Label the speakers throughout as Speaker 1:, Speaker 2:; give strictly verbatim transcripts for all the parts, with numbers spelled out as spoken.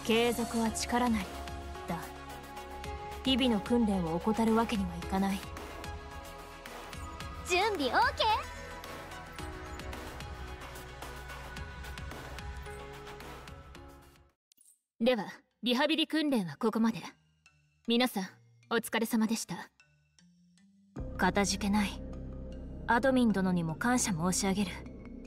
Speaker 1: 継続は力なりだ。日々の訓練を怠るわけにはいかない。
Speaker 2: 準備 オーケ
Speaker 1: ー。ではリハビリ訓練はここまで。皆さんお疲れ様でした。かたじけない。アドミン殿にも感謝申し上げる。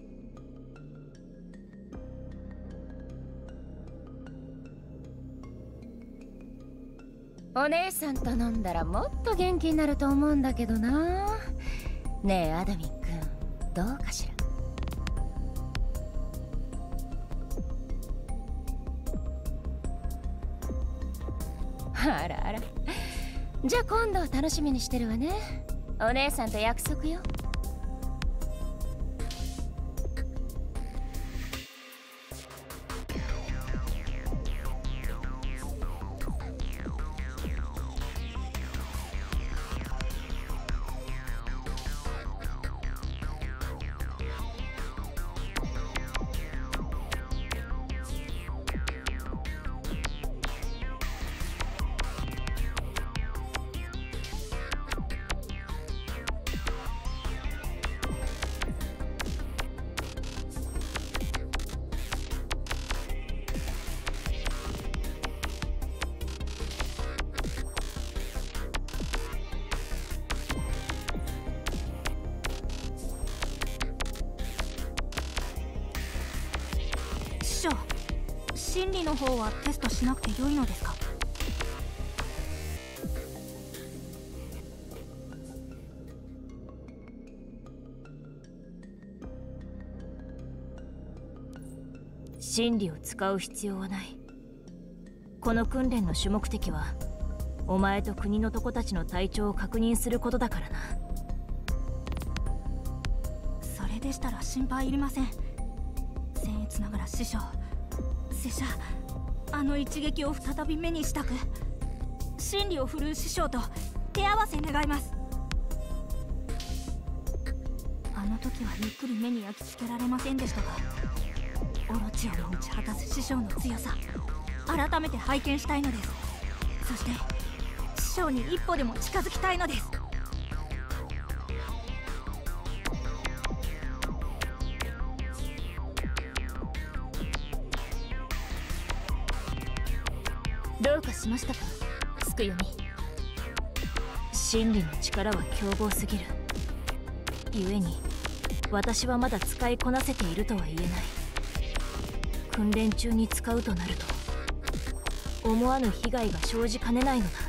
Speaker 3: お姉さんと飲んだらもっと元気になると思うんだけどな。ねえアダミン君、どうかしら。あらあら、じゃあ今度楽しみにしてるわね。お姉さんと約束よ。
Speaker 4: 師匠、心理の方はテストしなくて良いのですか？
Speaker 1: 心理を使う必要はない。この訓練の主目的はお前と国の男たちの体調を確認することだからな。
Speaker 4: それでしたら心配いりません。僭越ながら師匠、拙者あの一撃を再び目にしたく、真理を振るう師匠と手合わせ願います。あの時はゆっくり目に焼き付けられませんでしたが、オロチオに打ち果たす師匠の強さ、改めて拝見したいのです。そして師匠に一歩でも近づきたいのです。
Speaker 1: どうかしましたか、つくよみ。真理の力は凶暴すぎる。故に私はまだ使いこなせているとは言えない。訓練中に使うとなると思わぬ被害が生じかねないのだ。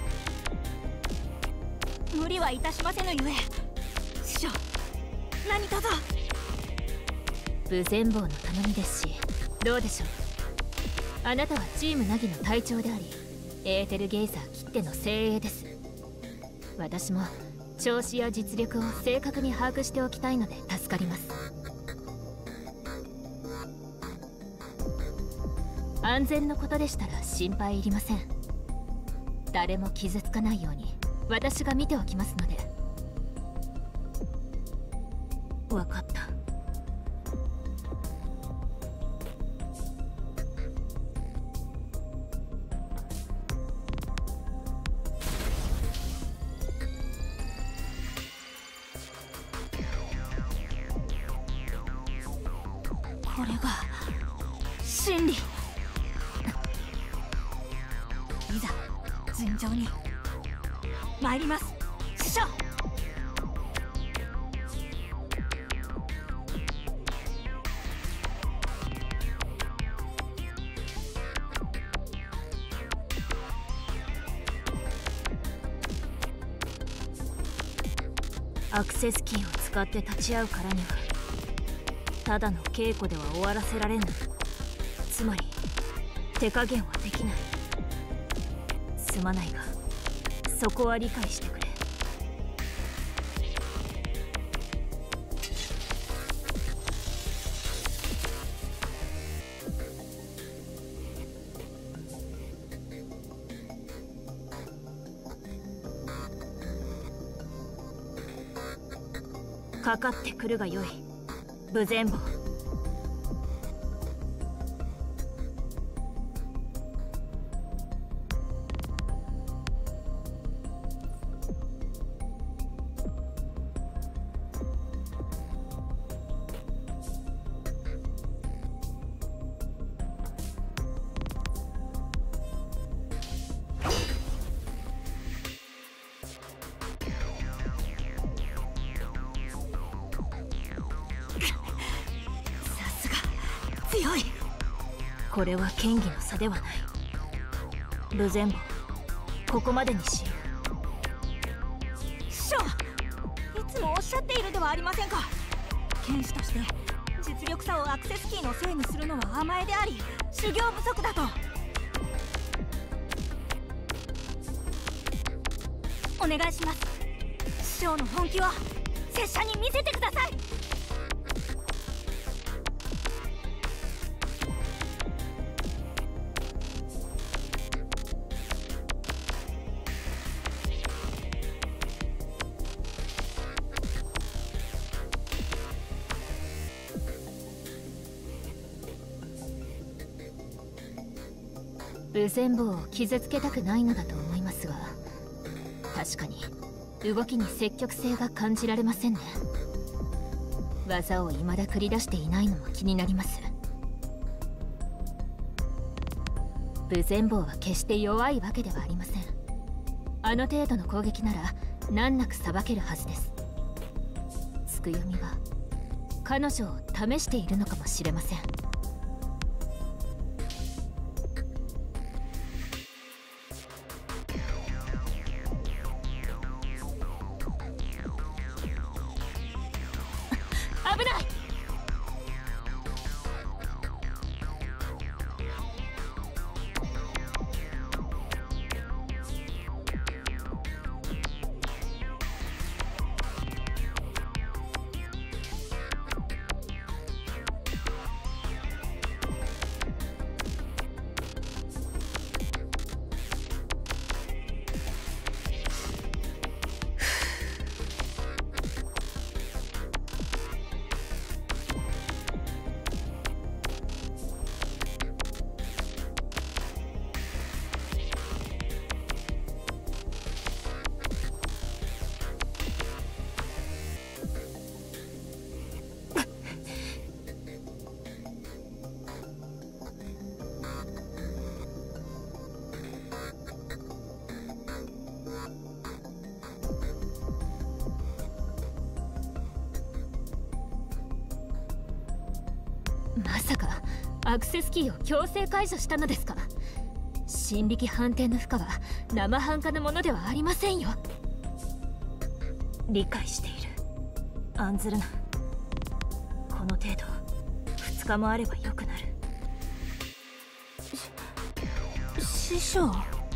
Speaker 4: 無理はいたしませぬゆえ、師匠何とぞ。
Speaker 1: 無全貌の頼みですし、どうでしょう。あなたはチームナギの隊長であり、エーテルゲイザーきっての精鋭です。私も調子や実力を正確に把握しておきたいので助かります。安全のことでしたら心配いりません。誰も傷つかないように私が見ておきますので。分かった。
Speaker 4: これが真理。いざ尋常に参ります、師匠。
Speaker 1: アクセスキーを使って立ち会うからにはただの稽古では終わらせられぬ。つまり手加減はできない。すまないがそこは理解してくれ。かかってくるがよい、無全貌。
Speaker 4: 強い。
Speaker 1: これは剣技の差ではない。武前坊、ここまでにしよ
Speaker 4: う。師匠、いつもおっしゃっているではありませんか。剣士として実力差をアクセスキーのせいにするのは甘えであり修行不足だと。お願いします。師匠の本気を拙者に見せてください。
Speaker 3: 武前坊を傷つけたくないのだと思いますが、確かに動きに積極性が感じられませんね。技を未だ繰り出していないのも気になります。武前坊は決して弱いわけではありません。あの程度の攻撃なら難なくさばけるはずです。つくよみは彼女を試しているのかもしれません。
Speaker 1: 危ない。
Speaker 3: まさかアクセスキーを強制解除したのですか。心力反転の負荷は生半可なものではありませんよ。
Speaker 1: 理解している。案ずるな。この程度ふつかもあれば良くなる。
Speaker 4: し師匠、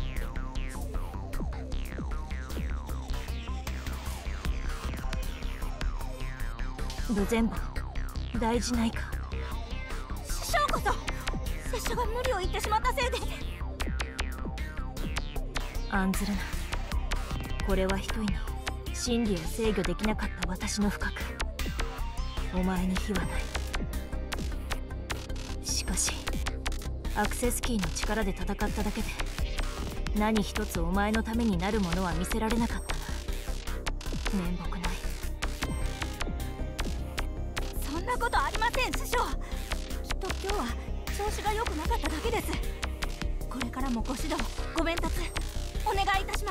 Speaker 1: 武前坊、大事ないか。
Speaker 4: 師匠こそ拙者が無理を言ってしまったせいで。
Speaker 1: 案ずるな。これはひとえに真理を制御できなかった私の不覚。お前に非はない。しかしアクセスキーの力で戦っただけで何一つお前のためになるものは見せられなかったな。面目ない。
Speaker 4: そんなことありません師匠。きっと今日は調子が良くなかっただけです。これからもご指導ご鞭撻お願いいたします。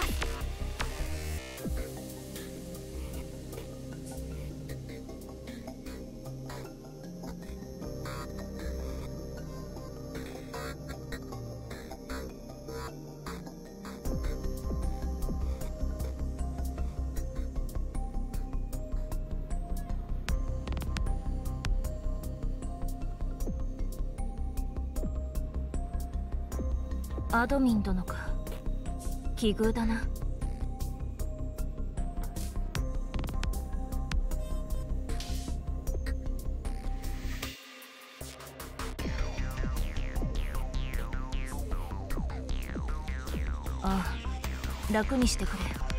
Speaker 1: アドミン殿か。奇遇だな。ああ、楽にしてくれ。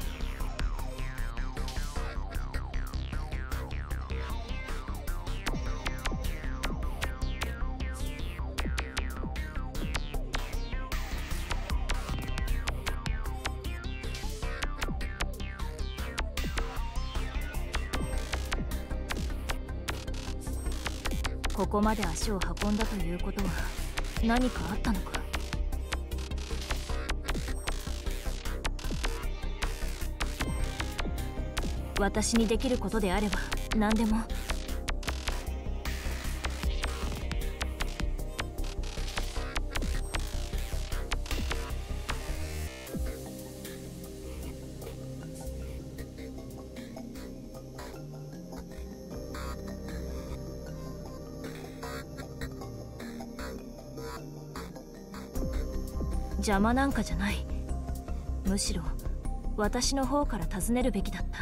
Speaker 1: ここまで足を運んだということは何かあったのか。私にできることであれば何でも。 邪魔なんかじゃない。むしろ私の方から尋ねるべきだった。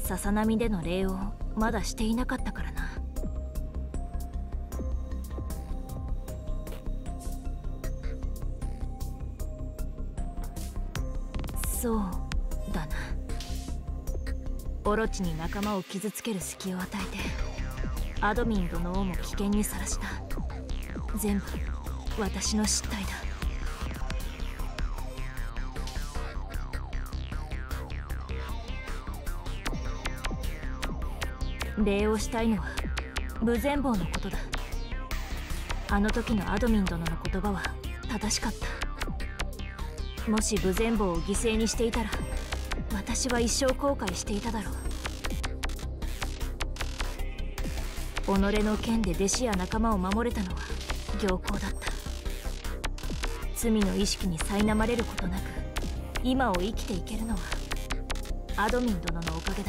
Speaker 1: ささなみでの礼をまだしていなかったからな。そうだな。オロチに仲間を傷つける隙を与えてアドミン殿をも危険にさらした。全部私の失態だ。礼をしたいのは無全貌のことだ。あの時のアドミン殿の言葉は正しかった。もし無全貌を犠牲にしていたら私は一生後悔していただろう。己の剣で弟子や仲間を守れたのは僥倖だった。罪の意識に苛まれることなく今を生きていけるのはアドミン殿のおかげだ。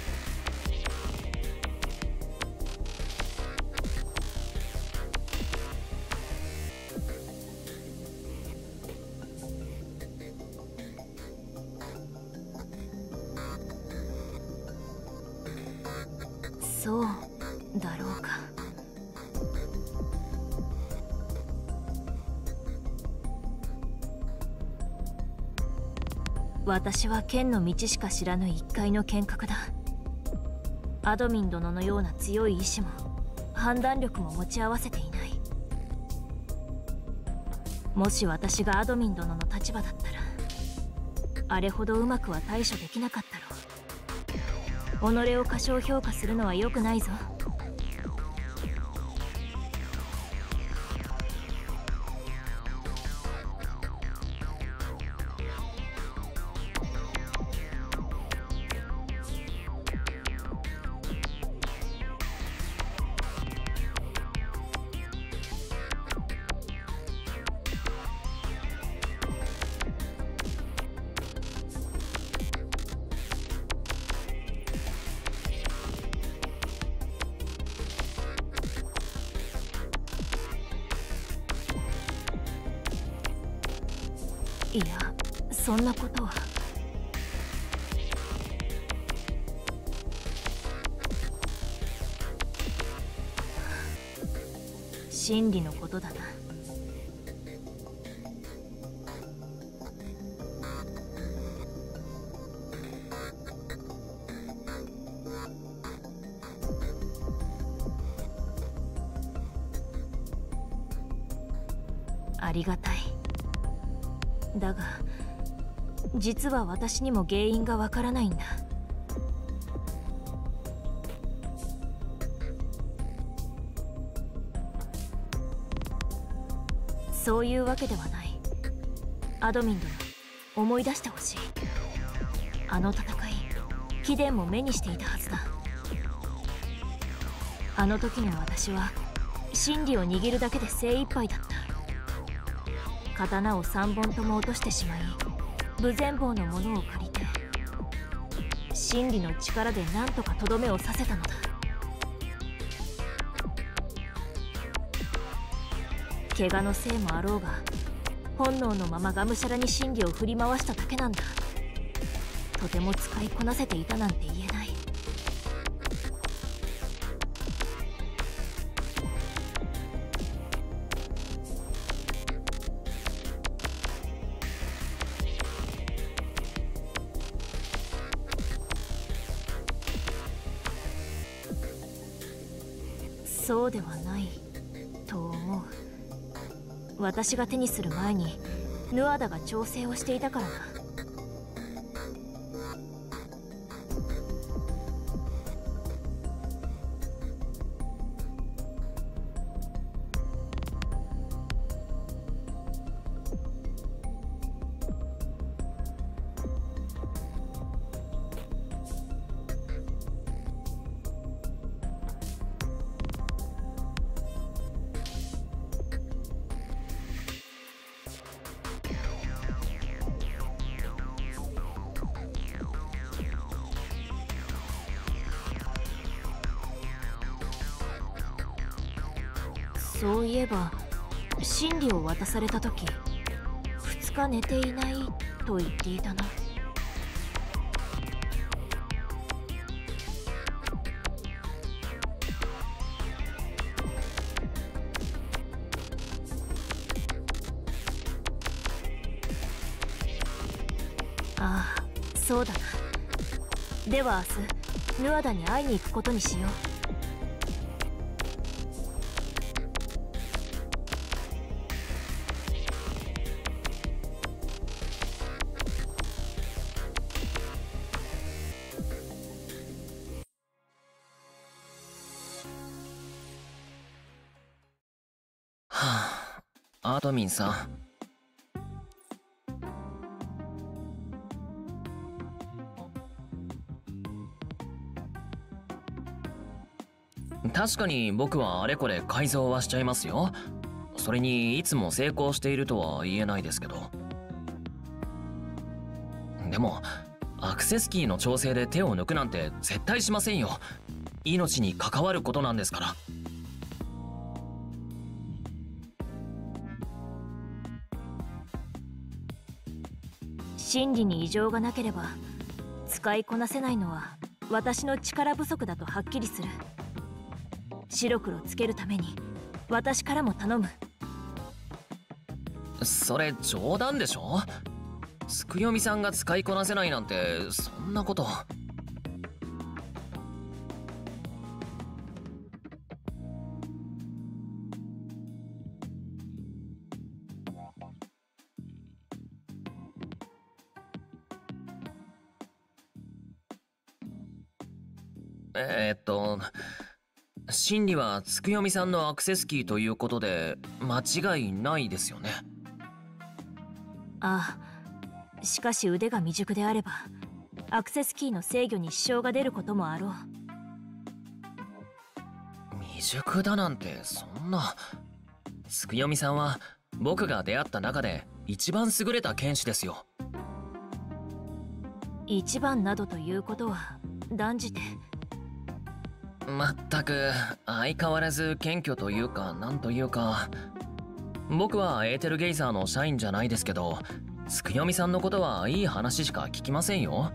Speaker 1: そうだろうか。私は剣の道しか知らぬ一介の剣客だ。アドミン殿のような強い意志も判断力も持ち合わせていない。もし私がアドミン殿の立場だったらあれほどうまくは対処できなかったろう。己を過小評価するのは良くないぞ。いや、そんなことは。真理のことだな。ありがたい。だが実は私にも原因がわからないんだ。そういうわけではない。アドミン殿、思い出してほしい。あの戦い、貴殿も目にしていたはずだ。あの時の私は真理を握るだけで精一杯だった。刀を三本とも落としてしまい無全貌のものを借りて真理の力で何とかとどめを刺せたのだ。怪我のせいもあろうが本能のままがむしゃらに真理を振り回しただけなんだ。とても使いこなせていたなんて言えない。そうではないと思う。私が手にする前にヌアダが調整をしていたからな。そういえば真理を渡された時日寝ていないと言っていたな。ああ、そうだな。では明日ヌアダに会いに行くことにしよう。
Speaker 2: はあ、アドミンさん。確かに僕はあれこれ改造はしちゃいますよ。それにいつも成功しているとは言えないですけど。でもアクセスキーの調整で手を抜くなんて絶対しませんよ。命に関わることなんですから。
Speaker 1: 心理に異常がなければ使いこなせないのは私の力不足だとはっきりする。白黒つけるために私からも頼む。
Speaker 2: それ冗談でしょ。つくよみさんが使いこなせないなんてそんなこと。えー、っと真理はつくよみさんのアクセスキーということで間違いないですよね。
Speaker 1: ああ、しかし腕が未熟であればアクセスキーの制御に支障が出ることもあろう。
Speaker 2: 未熟だなんてそんな。つくよみさんは僕が出会った中で一番優れた剣士ですよ。
Speaker 1: 一番などということは断じて。
Speaker 2: まったく相変わらず謙虚というかなんというか。僕はエーテルゲイザーの社員じゃないですけど、つくよみさんのことはいい話しか聞きませんよ。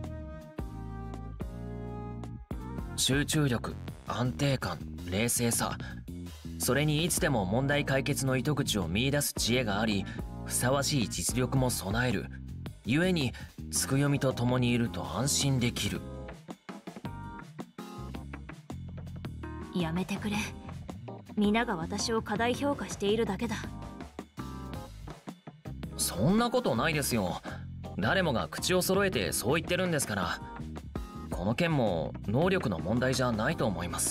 Speaker 2: 集中力、安定感、冷静さ、それにいつでも問題解決の糸口を見出す知恵があり、ふさわしい実力も備える。故につくよみと共にいると安心できる。
Speaker 1: やめてくれ。皆が私を過大評価しているだけだ。
Speaker 2: そんなことないですよ。誰もが口を揃えてそう言ってるんですから。この件も能力の問題じゃないと思います。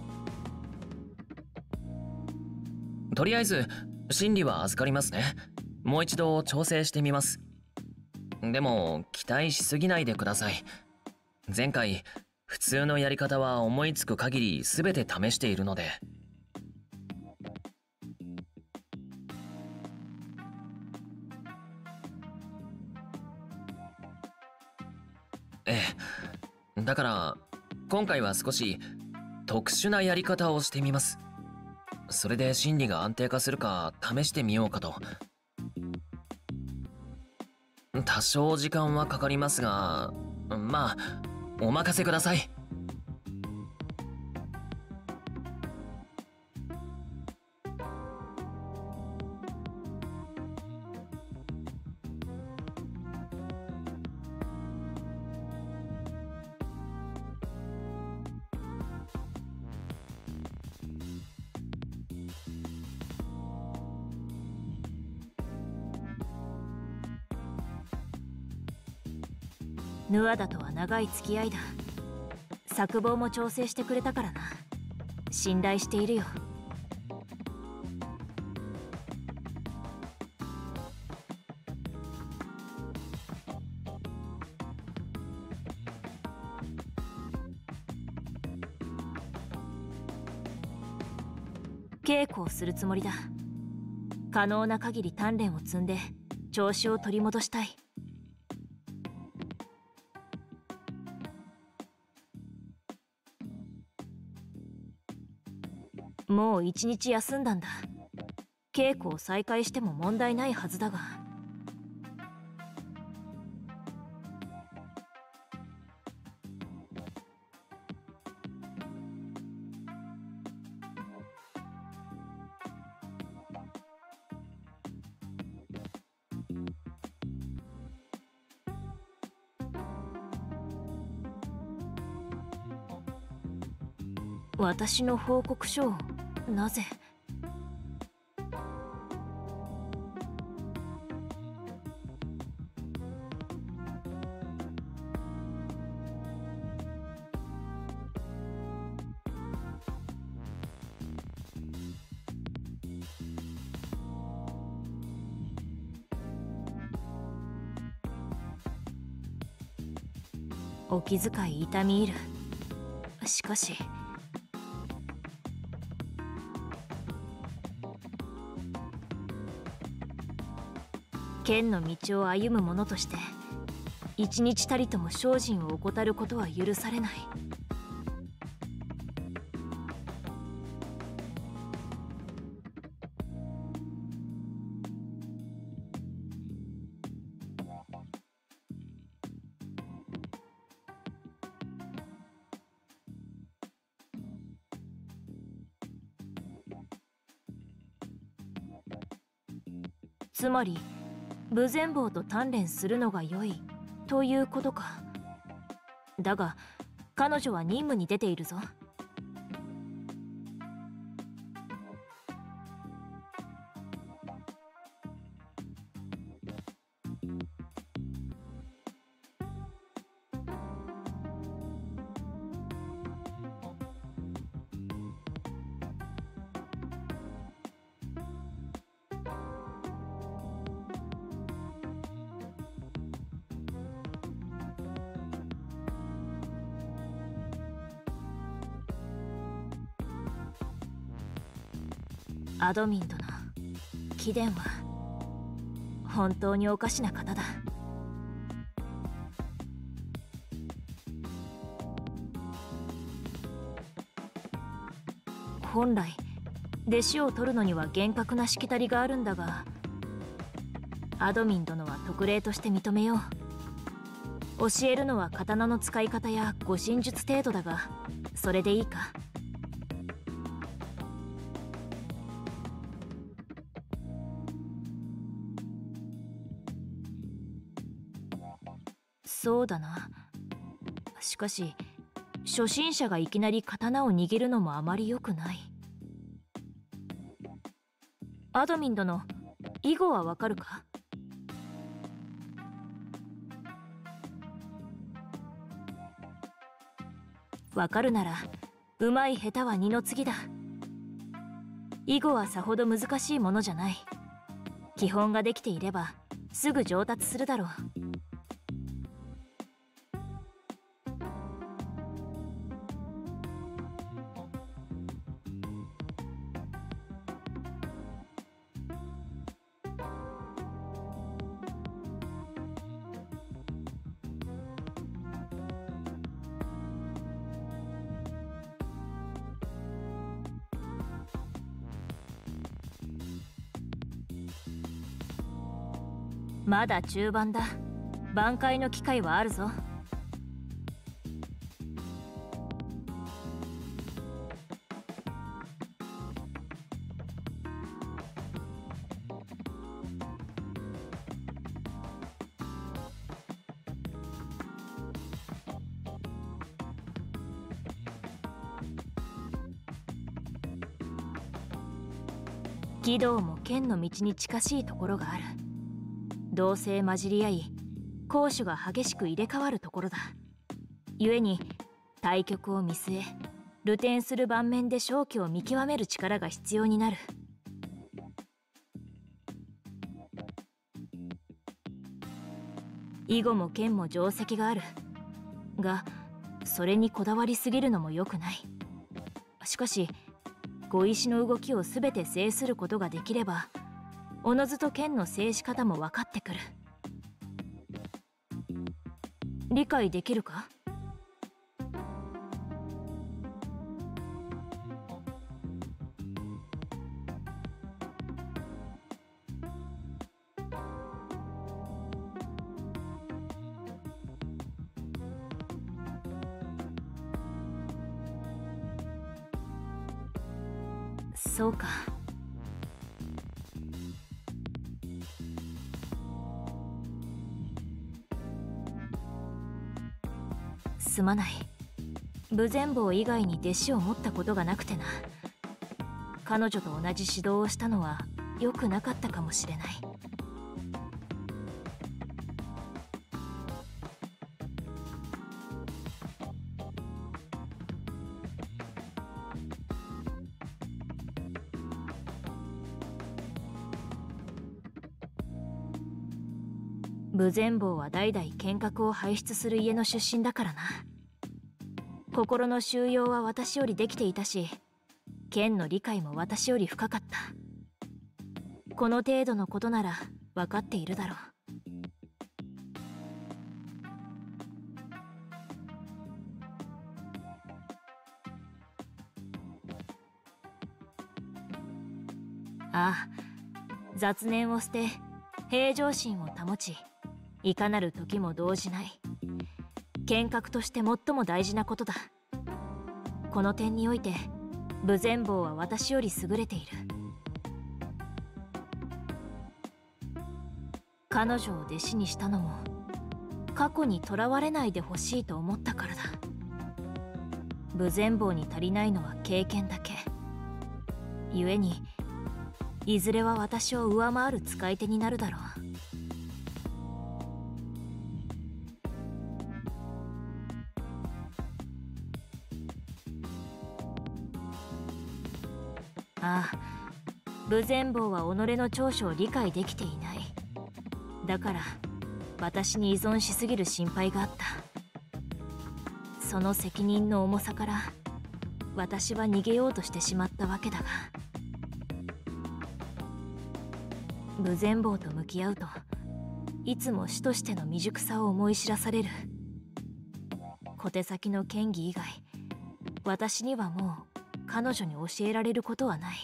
Speaker 2: とりあえず心理は預かりますね。もう一度調整してみます。でも期待しすぎないでください。前回普通のやり方は思いつく限り全て試しているので。ええ、だから今回は少し特殊なやり方をしてみます。それで心理が安定化するか試してみようかと。多少時間はかかりますが、まあお任せください。
Speaker 1: ヌアダとは長い付き合いだ。策謀も調整してくれたからな。信頼しているよ。稽古をするつもりだ。可能な限り鍛錬を積んで調子を取り戻したい。もう一日休んだんだ。稽古を再開しても問題ないはずだが。 私の報告書をなぜ？お気遣い痛み入る。しかし剣の道を歩む者として一日たりとも精進を怠ることは許されない。つまり無全坊と鍛錬するのが良いということか。だが彼女は任務に出ているぞ。アドミン殿、貴殿は本当におかしな方だ。本来弟子を取るのには厳格なしきたりがあるんだが、アドミン殿は特例として認めよう。教えるのは刀の使い方や護身術程度だが、それでいいか？そうだな。しかし初心者がいきなり刀を握るのもあまり良くない。アドミン殿、囲碁はわかるか？わかるなら上手い下手は二の次だ。囲碁はさほど難しいものじゃない。基本ができていればすぐ上達するだろう。まだ中盤だ。挽回の機会はあるぞ。義道も剣の道に近しいところがある。同性混じり合い、攻守が激しく入れ替わるところだ。故に対局を見据え、流転する盤面で勝機を見極める力が必要になる。囲碁も剣も定石があるが、それにこだわりすぎるのも良くない。しかし碁石の動きを全て制することができれば、おのずと剣の制し方も分かってくる。理解できるか？そうか。すまない。 武前坊以外に弟子を持ったことがなくてな。彼女と同じ指導をしたのは良くなかったかもしれない。武前坊は代々剣客を輩出する家の出身だからな。心の修養は私よりできていたし、剣の理解も私より深かった。この程度のことなら分かっているだろう。ああ、雑念を捨て平常心を保ち、いかなる時も動じない。剣客として最も大事なことだ。この点において武前坊は私より優れている。彼女を弟子にしたのも過去にとらわれないでほしいと思ったからだ。武前坊に足りないのは経験だけ。故にいずれは私を上回る使い手になるだろう。ああ、武前坊は己の長所を理解できていない。だから私に依存しすぎる心配があった。その責任の重さから私は逃げようとしてしまったわけだが、武前坊と向き合うといつも師としての未熟さを思い知らされる。小手先の剣技以外、私にはもう彼女に教えられることはない。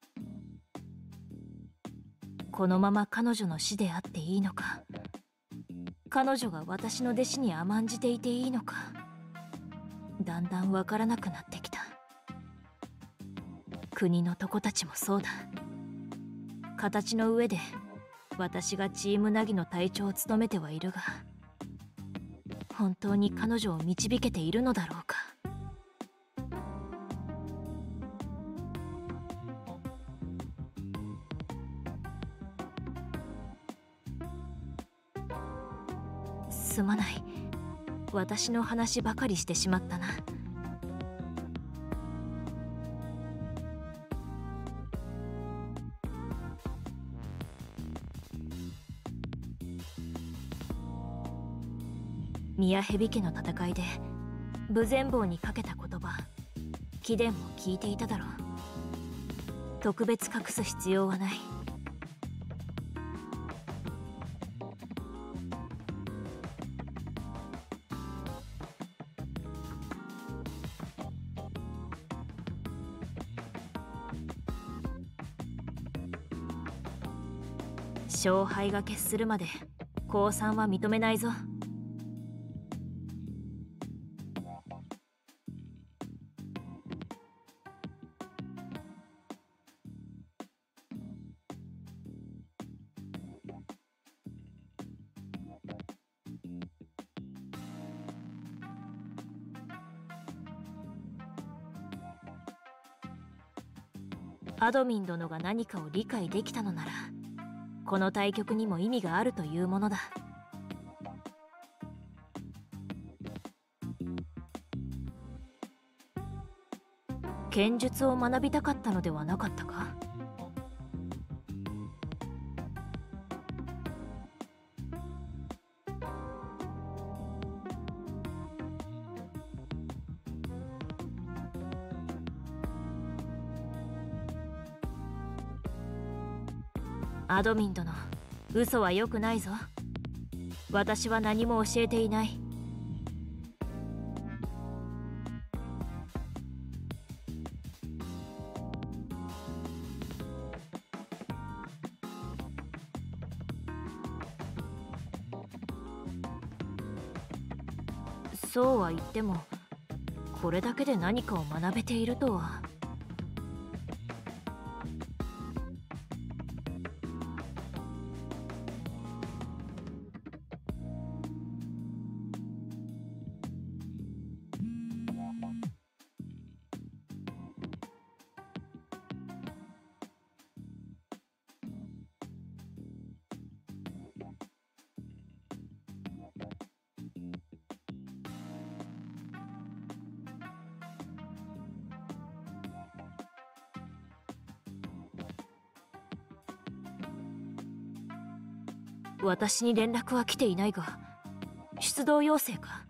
Speaker 1: このまま彼女の師であっていいのか、彼女が私の弟子に甘んじていていいのか、だんだんわからなくなってきた。国のとこたちもそうだ。形の上で私がチーム凪の隊長を務めてはいるが、本当に彼女を導けているのだろうか。すまない。私の話ばかりしてしまったな。宮蛇家の戦いで武前坊にかけた言葉、貴殿も聞いていただろう。特別隠す必要はない。勝敗が決するまで降参は認めないぞ。アドミン殿が何かを理解できたのなら、この対局にも意味があるというものだ。剣術を学びたかったのではなかったか？アドミン殿、嘘は良くないぞ。私は何も教えていない。そうは言っても、これだけで何かを学べているとは。 私に連絡は来ていないが、出動要請か？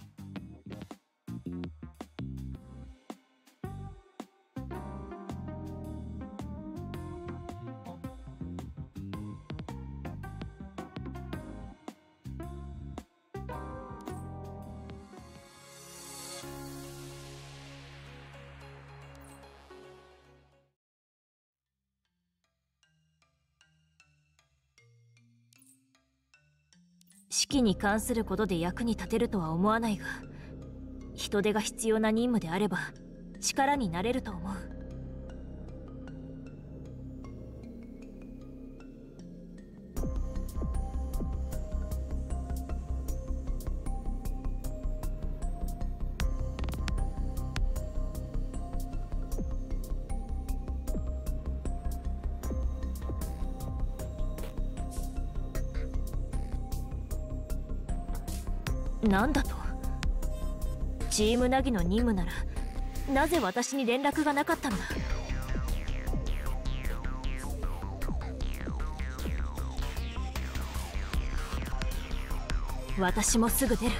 Speaker 1: 指揮に関することで役に立てるとは思わないが、人手が必要な任務であれば力になれると思う。なんだと？チームナギの任務ならなぜ私に連絡がなかったんだ？私もすぐ出る。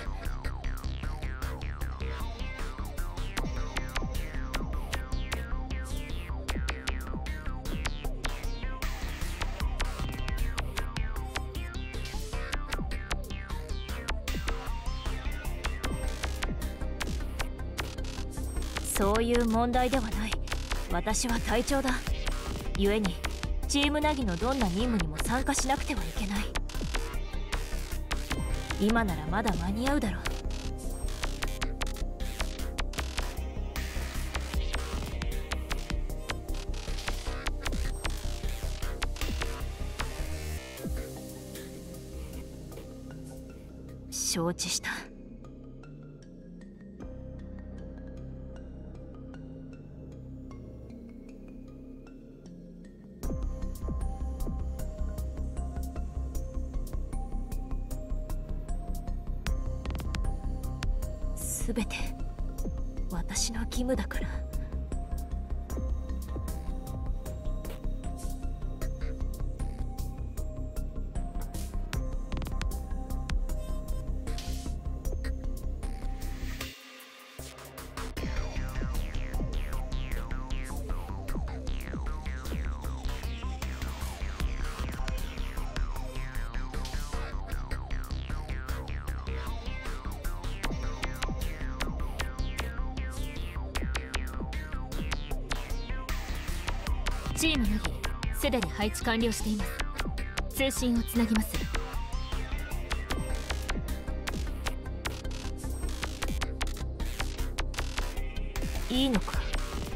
Speaker 1: そういう問題ではない。私は隊長だ。故にチームナギのどんな任務にも参加しなくてはいけない。今ならまだ間に合うだろう。承知した。すべて私の義務だから。チームナギ、すでに配置完了しています。通信をつなぎます。いいのか？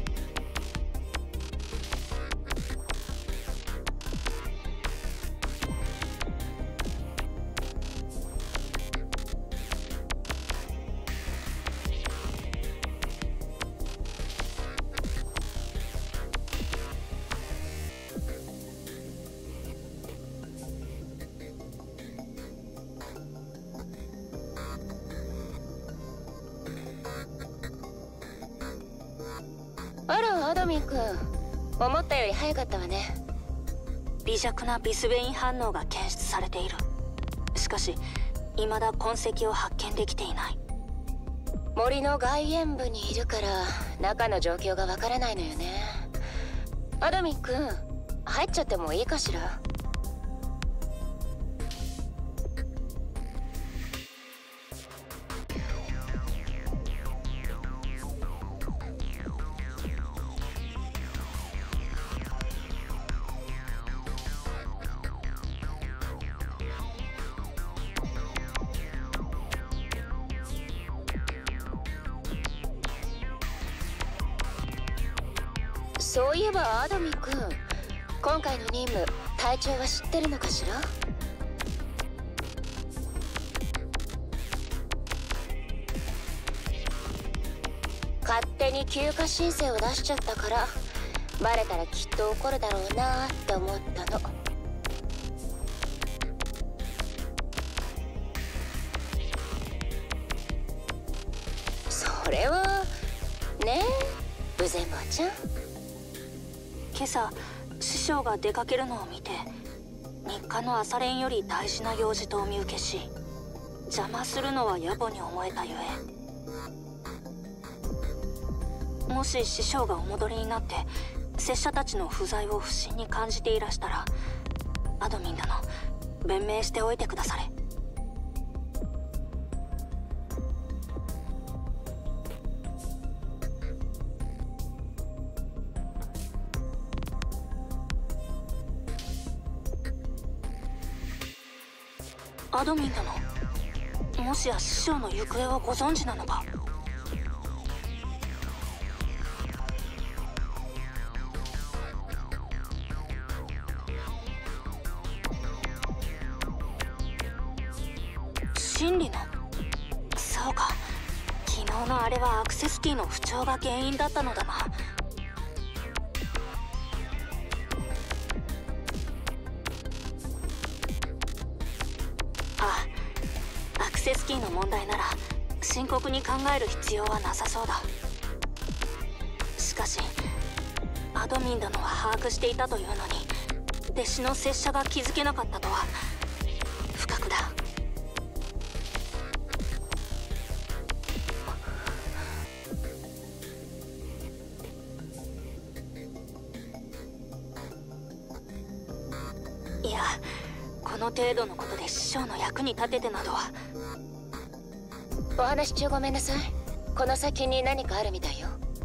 Speaker 5: あら、アドミン君、思ったより早かったわね。
Speaker 4: 微弱なビスベイン反応が検出されている。しかし未だ痕跡を発見できていない。
Speaker 5: 森の外縁部にいるから中の状況がわからないのよね。アドミン君、入っちゃってもいいかしら？そういえばアドミン君、今回の任務隊長は知ってるのかしら？勝手に休暇申請を出しちゃったから、バレたらきっと怒るだろうなって思ったの。それはねえ、ウゼンボちゃん。
Speaker 4: 今朝師匠が出かけるのを見て、 日課の朝練より大事な用事とお見受けし、邪魔するのは野暮に思えたゆえ、もし師匠がお戻りになって拙者たちの不在を不審に感じていらしたら、アドミン殿、弁明しておいてくだされ。アドミン殿、もしや師匠の行方をご存知なのか。真理の、そうか、昨日のあれはアクセスキーの不調が原因だったのだな。ああ、アクセスキーの問題なら深刻に考える必要はなさそうだ。しかしアドミン殿は把握していたというのに、弟子の拙者が気づけなかったとは不覚だ。いや、この程度のことで師匠の役に立ててなどは。
Speaker 5: お話中ごめんなさい。この先に何かあるみたいよ。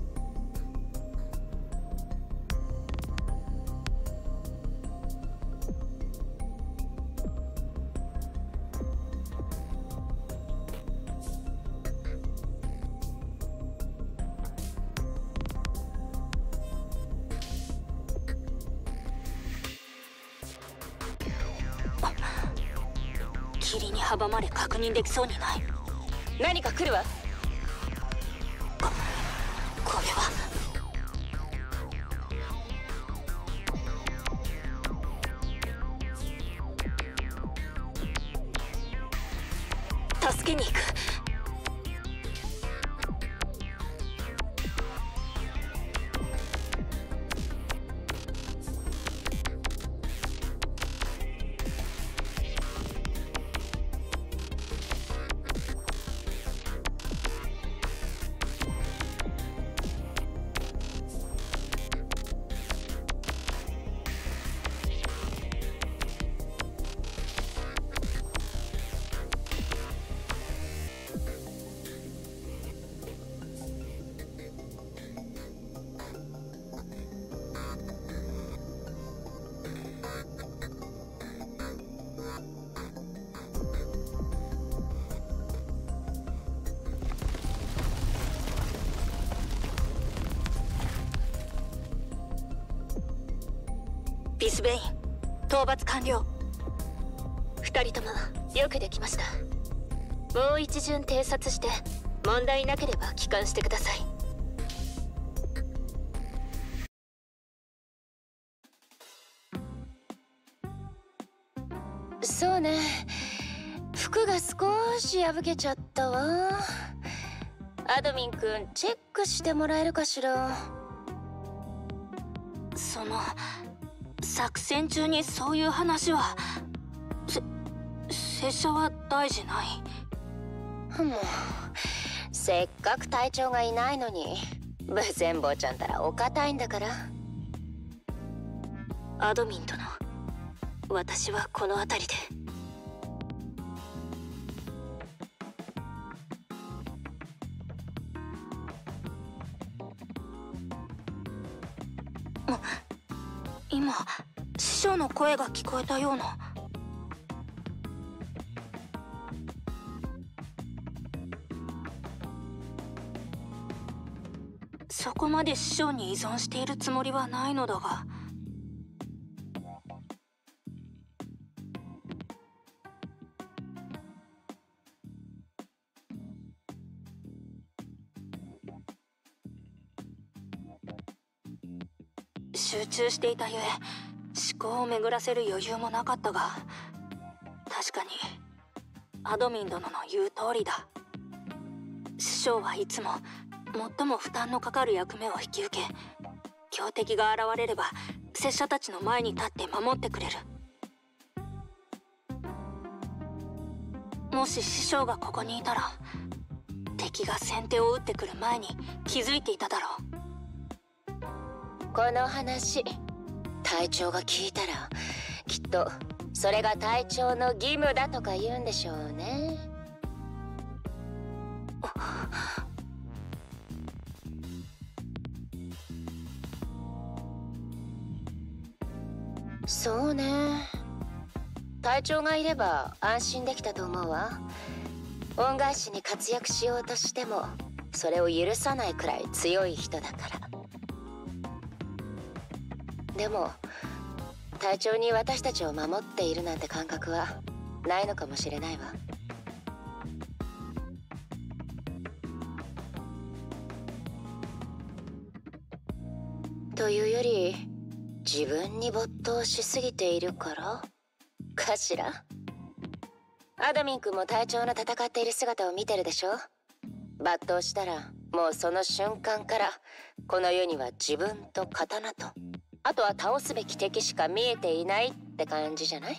Speaker 4: 霧に阻まれ確認できそうにない。
Speaker 5: 何か来るわ。
Speaker 4: ここれは。助けに行く。ビスベイン、討伐完了。
Speaker 5: 二人ともよくできました。もう一巡偵察して問題なければ帰還してください。そうね、服が少し破けちゃったわ。アドミン君、チェックしてもらえるかしら。
Speaker 4: その作戦中にそういう話は。せ拙者は大事ない。
Speaker 5: もうせっかく隊長がいないのに、無全坊ちゃんたらお堅いんだから。
Speaker 4: アドミン殿、私はこの辺りで。あ、今師匠の声が聞こえたような。そこまで師匠に依存しているつもりはないのだが。集中していたゆえ思考を巡らせる余裕もなかったが、確かにアドミン殿の言う通りだ。師匠はいつも最も負担のかかる役目を引き受け、強敵が現れれば拙者たちの前に立って守ってくれる。 もし師匠がここにいたら、敵が先手を打ってくる前に気づいていただろ
Speaker 5: う。この話隊長が聞いたらきっとそれが隊長の義務だとか言うんでしょうね。そうね、隊長がいれば安心できたと思うわ。恩返しに活躍しようとしてもそれを許さないくらい強い人だから。でも隊長に私たちを守っているなんて感覚はないのかもしれないわ。というより自分に没頭しすぎているからかしら。アドミン君も隊長の戦っている姿を見てるでしょ。抜刀したらもうその瞬間からこの世には自分と刀と、あとは倒すべき敵しか見えていないって感じじゃない？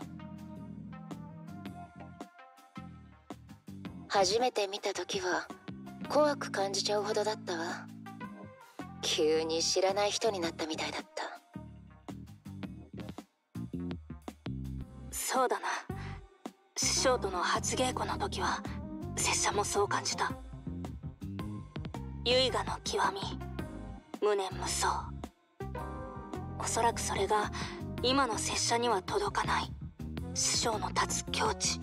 Speaker 5: 初めて見た時は怖く感じちゃうほどだったわ。急に知らない人になったみたいだった。
Speaker 4: そうだな。師匠との初稽古の時は拙者もそう感じた。唯我の極み、無念無想。おそらくそれが今の拙者には届かない師匠の立つ境地。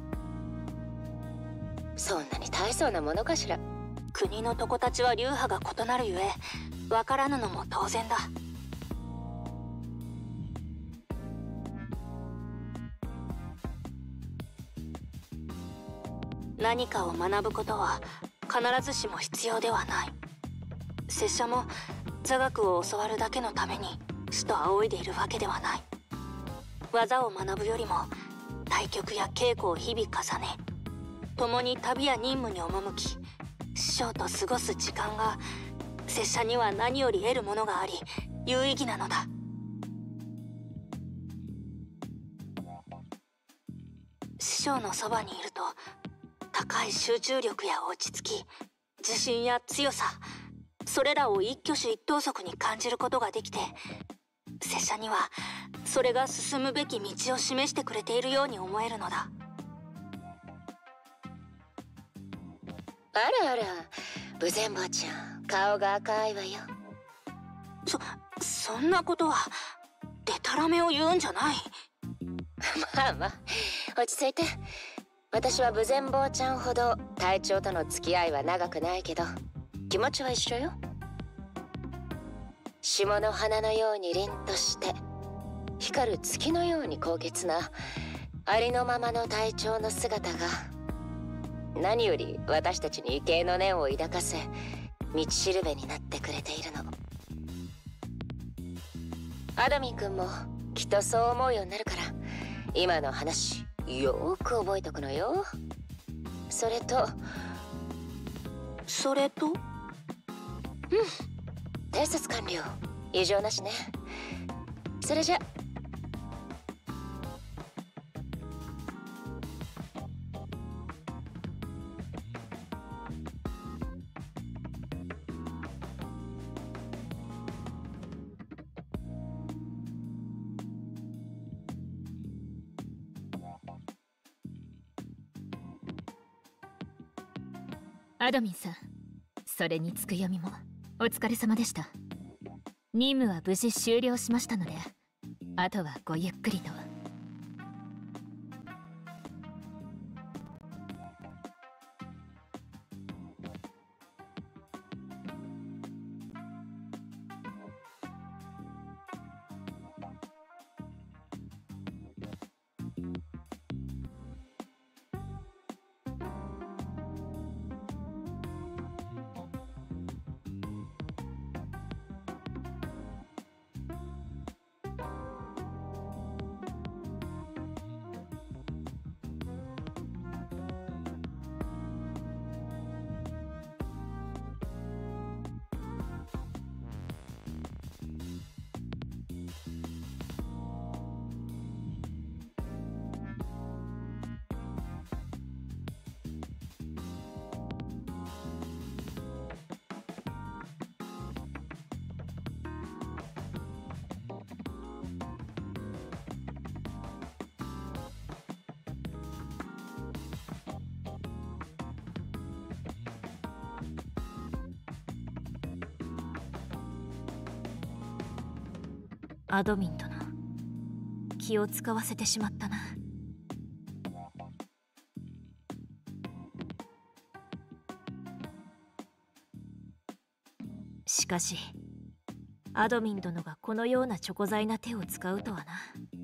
Speaker 5: そんなに大層なものかしら。
Speaker 4: 国の床たちは流派が異なるゆえ分からぬのも当然だ。何かを学ぶことは必ずしも必要ではない。拙者も座学を教わるだけのために師と仰いでいるわけではない。技を学ぶよりも対局や稽古を日々重ね、共に旅や任務に赴き師匠と過ごす時間が拙者には何より得るものがあり有意義なのだ。師匠のそばにいると高い集中力や落ち着き、自信や強さ、それらを一挙手一投足に感じることができて、拙者にはそれが進むべき道を示してくれているように思えるのだ。
Speaker 5: あらあら、無全坊ちゃん、顔が赤いわよ。
Speaker 4: そ、そんなことは、でたらめを言うんじゃない。
Speaker 5: まあまあ、落ち着いて。私は無全坊ちゃんほど隊長との付き合いは長くないけど、気持ちは一緒よ。霜の花のように凛として光る月のように高潔なありのままの隊長の姿が何より私たちに畏敬の念を抱かせ道しるべになってくれているの。アドミン君もきっとそう思うようになるから今の話よーく覚えとくのよ。それと
Speaker 4: それとうん
Speaker 5: 偵察完了。異常なしね。それじゃ
Speaker 3: アドミンさん、それにつくよみもお疲れ様でした。任務は無事終了しましたので、あとはごゆっくりと。
Speaker 1: アドミン殿、気を使わせてしまったな。しかしアドミン殿がこのようなチョコ材な手を使うとはな。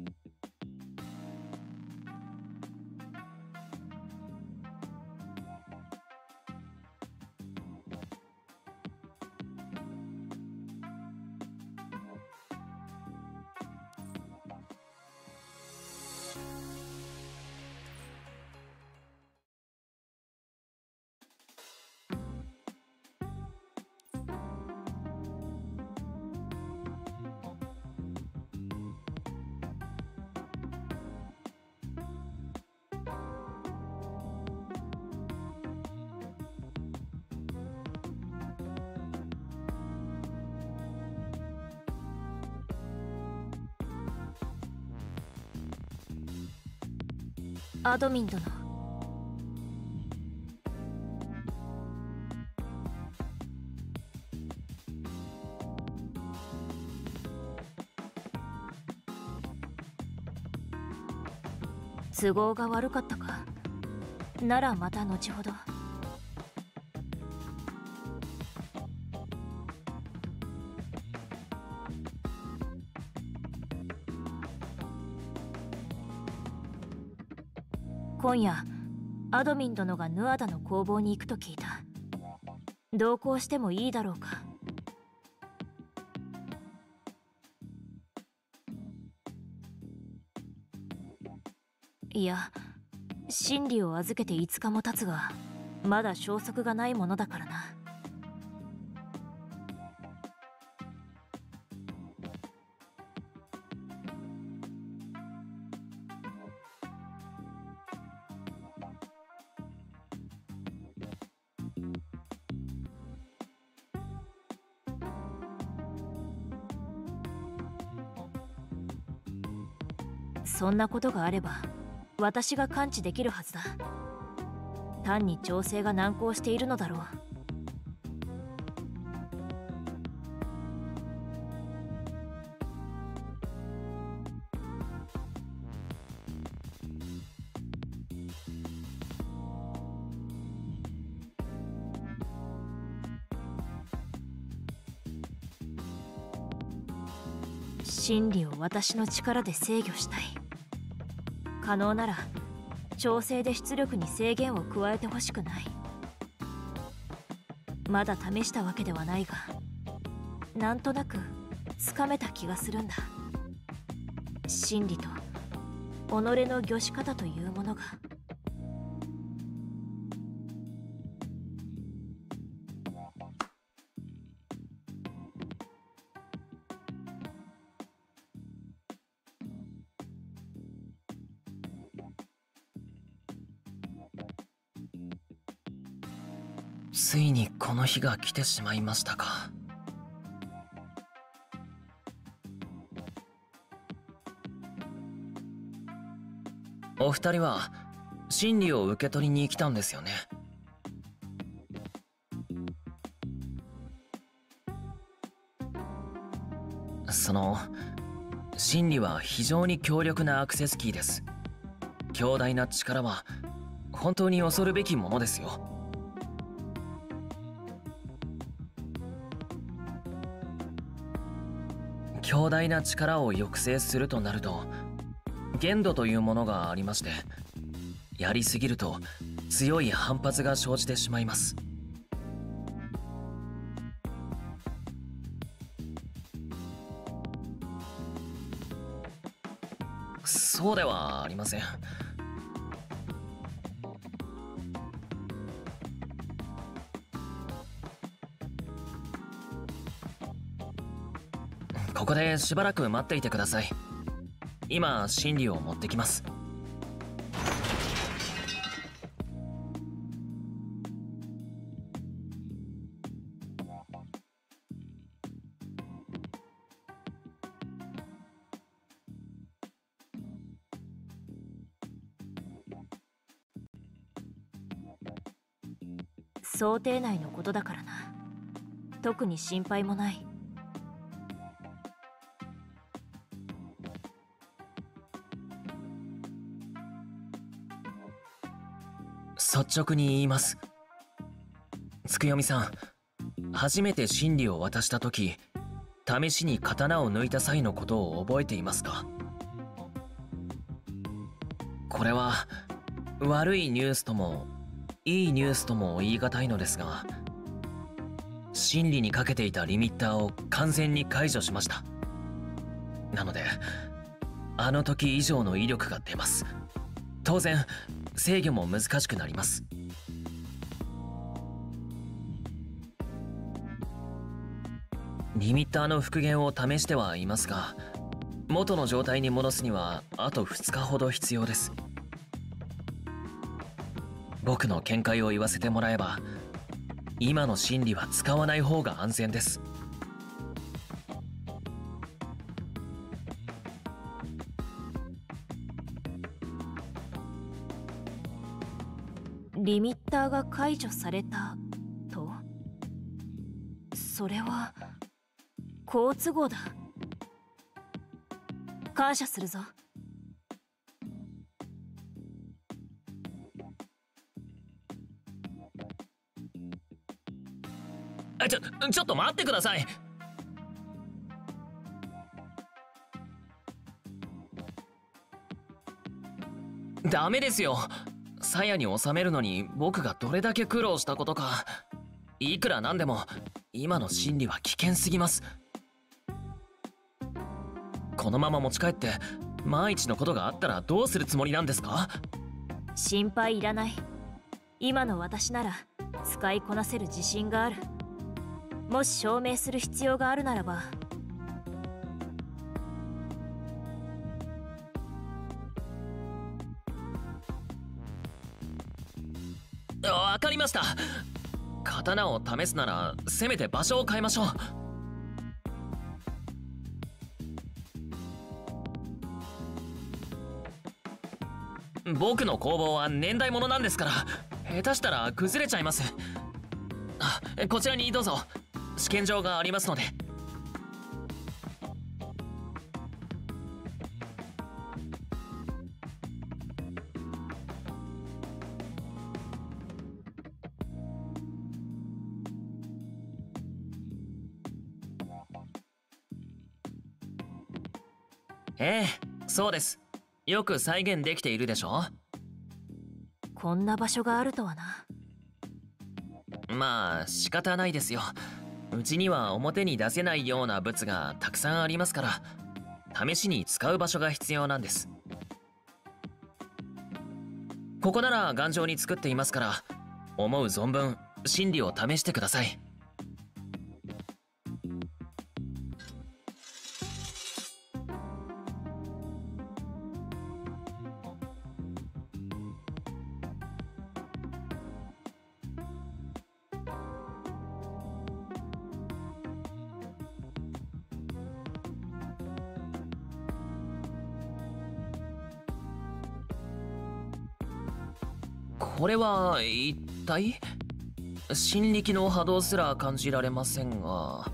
Speaker 1: アドミン殿、都合が悪かったか。ならまた後ほど。今夜アドミン殿がヌアダの工房に行くと聞いた。同行してもいいだろうか。いや、真理を預けていつかも経つがまだ消息がないものだからな。そんなことがあれば私が感知できるはずだ。単に調整が難航しているのだろう。真理を私の力で制御したい。可能なら調整で出力に制限を加えてほしくない。まだ試したわけではないがなんとなくつかめた気がするんだ。真理と己の御し方というものが。
Speaker 2: ついにこの日が来てしまいましたか。お二人は真理を受け取りに来たんですよね。その真理は非常に強力なアクセスキーです。強大な力は本当に恐るべきものですよ。強大な力を抑制するとなると限度というものがありまして、やりすぎると強い反発が生じてしまいます。そうではありません。ここでしばらく待っていてください。今真理を持ってきます。
Speaker 1: 想定内のことだからな。特に心配もない。
Speaker 2: 率直に言います。つくよみさん、初めて真理を渡した時、試しに刀を抜いた際のことを覚えていますか？これは悪いニュースともいいニュースとも言い難いのですが、真理にかけていたリミッターを完全に解除しました。なのであの時以上の威力が出ます。当然制御も難しくなります。リミッターの復元を試してはいますが、元の状態に戻すにはあとふつかほど必要です。僕の見解を言わせてもらえば、今の真理は使わない方が安全です。
Speaker 1: リミッターが解除されたと？それは好都合だ。感謝するぞ。
Speaker 2: ちょ、ちょっと待ってください。ダメですよ。鞘に収めるのに僕がどれだけ苦労したことか。いくらなんでも今の真理は危険すぎます。このまま持ち帰って万一のことがあったらどうするつもりなんですか？
Speaker 1: 心配いらない。今の私なら使いこなせる自信がある。もし証明する必要があるならば。
Speaker 2: わかりました。刀を試すならせめて場所を変えましょう。僕の工房は年代物なんですから、下手したら崩れちゃいます。あ、こちらにどうぞ。試験場がありますので。ええ、そうです。よく再現できているでしょ。
Speaker 1: こんな場所があるとはな。
Speaker 2: まあ仕方ないですよ。うちには表に出せないような物がたくさんありますから、試しに使う場所が必要なんです。ここなら頑丈に作っていますから、思う存分真理を試してください。これは一体？新力の波動すら感じられませんが。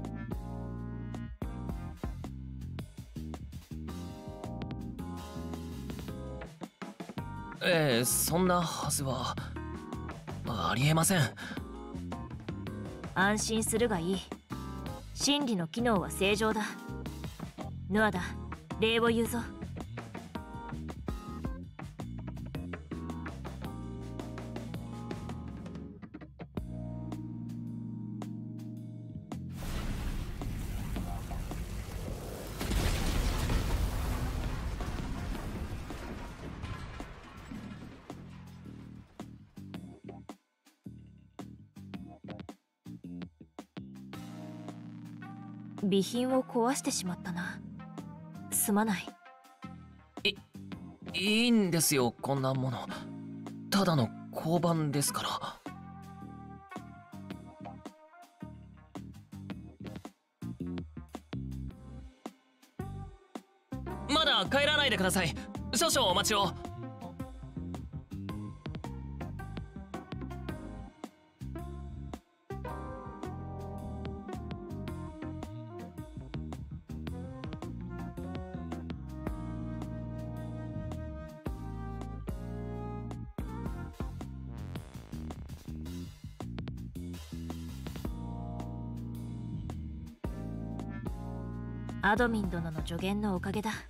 Speaker 2: ええ、そんなはずはありえません。
Speaker 1: 安心するがいい。真理の機能は正常だ。ヌアだ、礼を言うぞ。備品を壊してしまったな。すまない。
Speaker 2: い、いいんですよ、こんなもの。ただの交番ですから。まだ帰らないでください。少々お待ちを。
Speaker 1: アドミン殿の助言のおかげだ。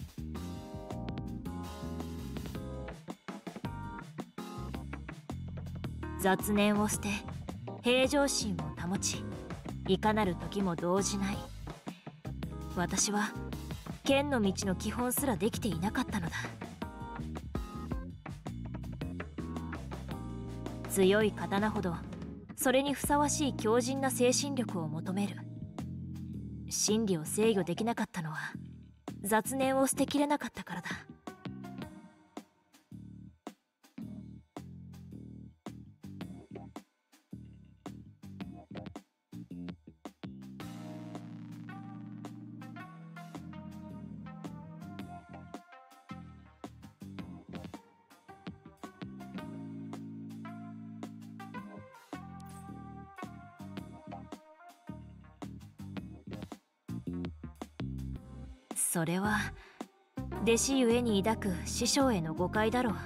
Speaker 1: 雑念を捨て平常心を保ち、いかなる時も動じない。私は剣の道の基本すらできていなかったのだ。強い刀ほどそれにふさわしい強靭な精神力を求める。心理を制御できなかったのは雑念を捨てきれなかったからだ。それは弟子ゆえに抱く師匠への誤解だろう。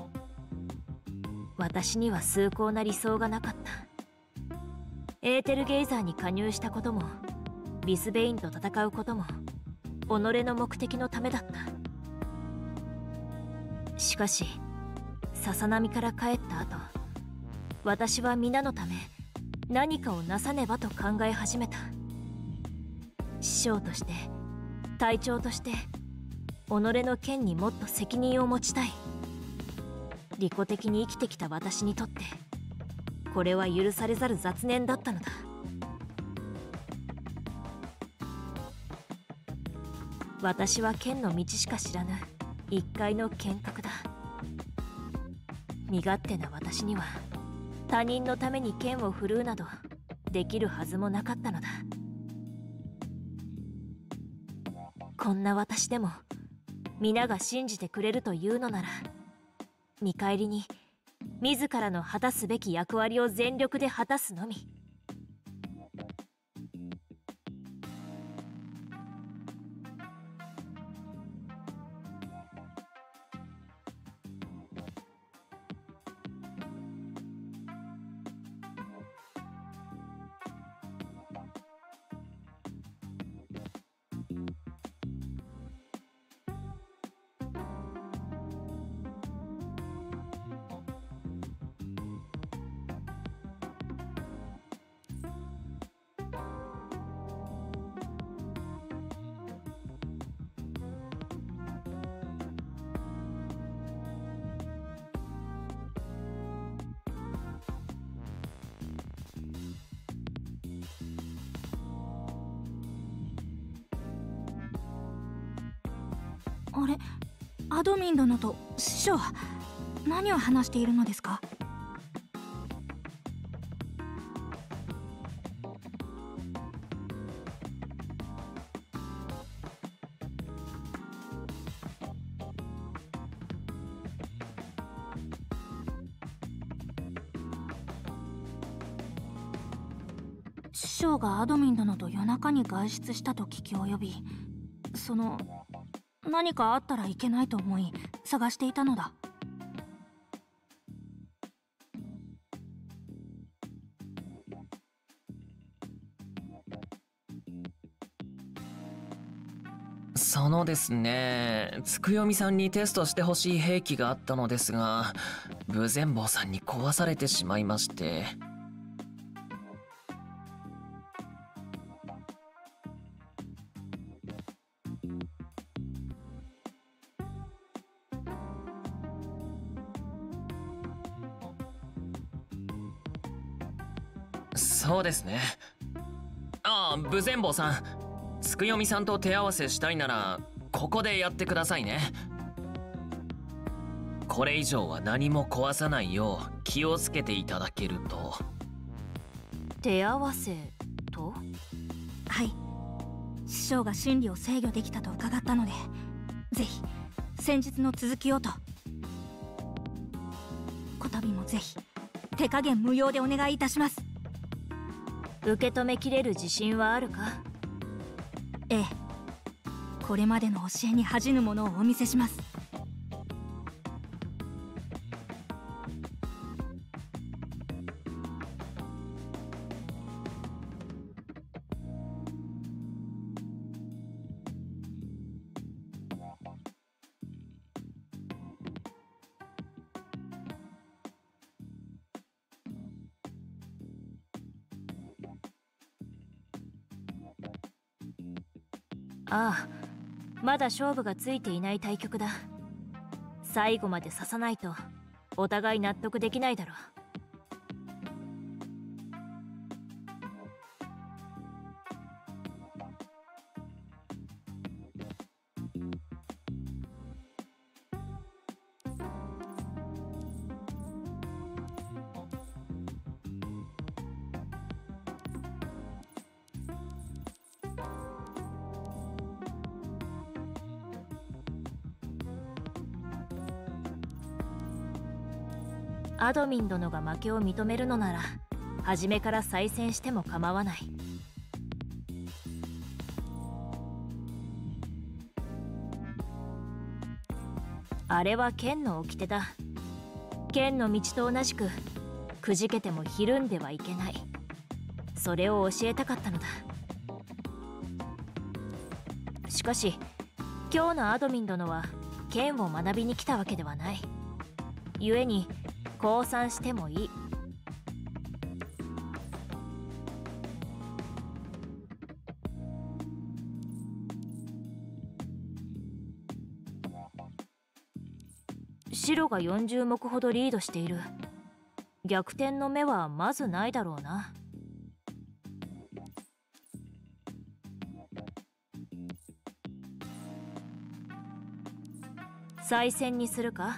Speaker 1: 私には崇高な理想がなかった。エーテルゲイザーに加入したこともビスベインと戦うことも己の目的のためだった。しかしささなみから帰った後、私は皆のため何かをなさねばと考え始めた。師匠として隊長として己の剣にもっと責任を持ちたい。利己的に生きてきた私にとってこれは許されざる雑念だったのだ。私は剣の道しか知らぬ一介の剣客だ。身勝手な私には他人のために剣を振るうなどできるはずもなかったのだ。こんな私でも皆が信じてくれるというのなら、見返りに自らの果たすべき役割を全力で果たすのみ。
Speaker 4: あれ、アドミン殿と師匠、何を話しているのですか？師匠がアドミン殿と夜中に外出したと聞き及び、その何かあったらいけないと思い探していたのだ。
Speaker 2: そのですね、つくよみさんにテストしてほしい兵器があったのですが、無全坊さんに壊されてしまいまして。そうですね。ああ、無全坊さん、つくよみさんと手合わせしたいならここでやってくださいね。これ以上は何も壊さないよう気をつけていただけると。
Speaker 1: 手合わせと？
Speaker 4: はい、師匠が心理を制御できたと伺ったので、ぜひ先日の続きをと。こたびもぜひ手加減無用でお願いいたします。
Speaker 1: 受け止めきれる自信はあるか？
Speaker 4: ええ、これまでの教えに恥じぬものをお見せします。
Speaker 1: ああ、まだ勝負がついていない対局だ。最後まで指さないとお互い納得できないだろう。アドミン殿が負けを認めるのなら初めから再戦しても構わない。あれは剣の掟だ。剣の道と同じくくじけてもひるんではいけない。それを教えたかったのだ。しかし今日のアドミン殿は剣を学びに来たわけではない。故に降参してもいい。白がよんじゅう目ほどリードしている。逆転の目はまずないだろうな。再戦にするか？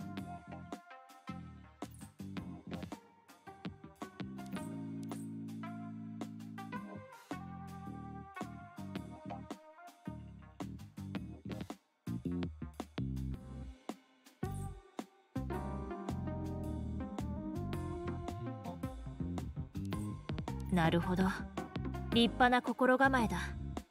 Speaker 1: なるほど、立派な心構えだ。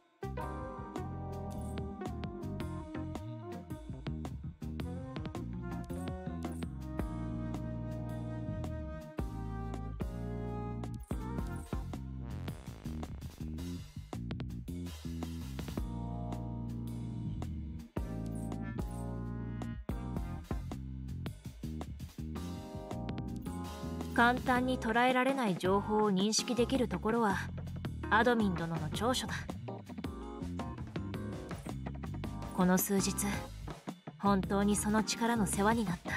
Speaker 1: 簡単に捉えられない情報を認識できるところはアドミン殿の長所だ。この数日本当にその力の世話になった。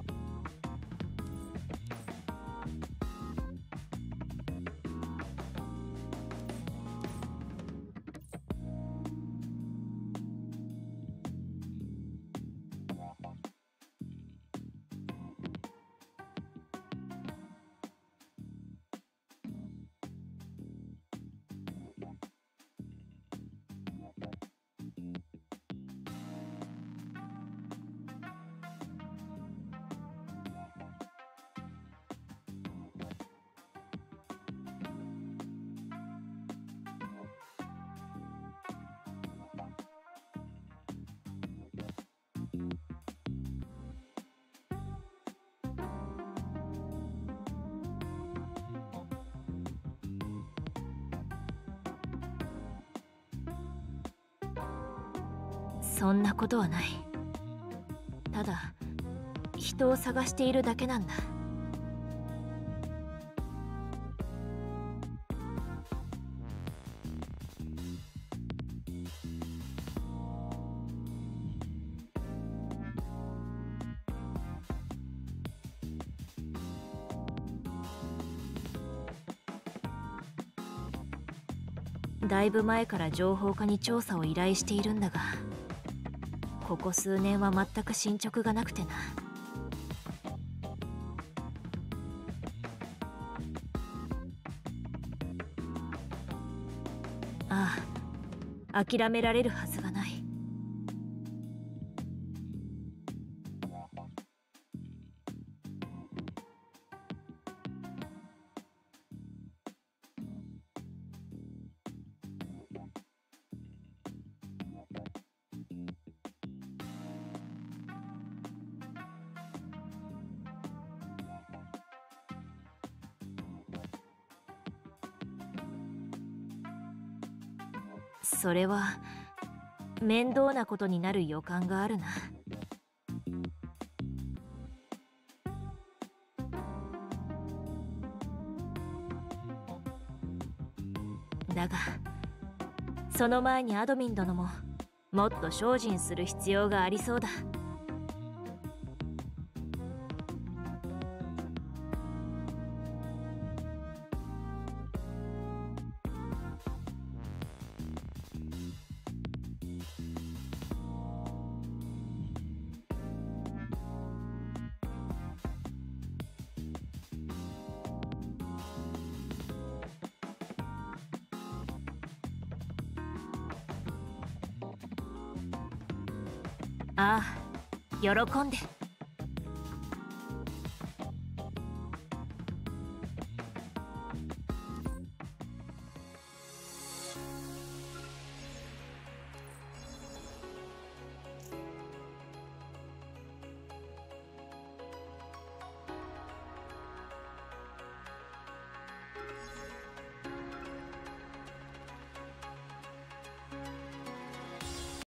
Speaker 1: そんなことはない。ただ人を探しているだけなんだ。だいぶ前から情報課に調査を依頼しているんだが、ここ数年は全く進捗がなくてな。ああ、諦められるはずがない。それは面倒なことになる予感があるな。だがその前にアドミン殿ももっと精進する必要がありそうだ。ああ、喜んで。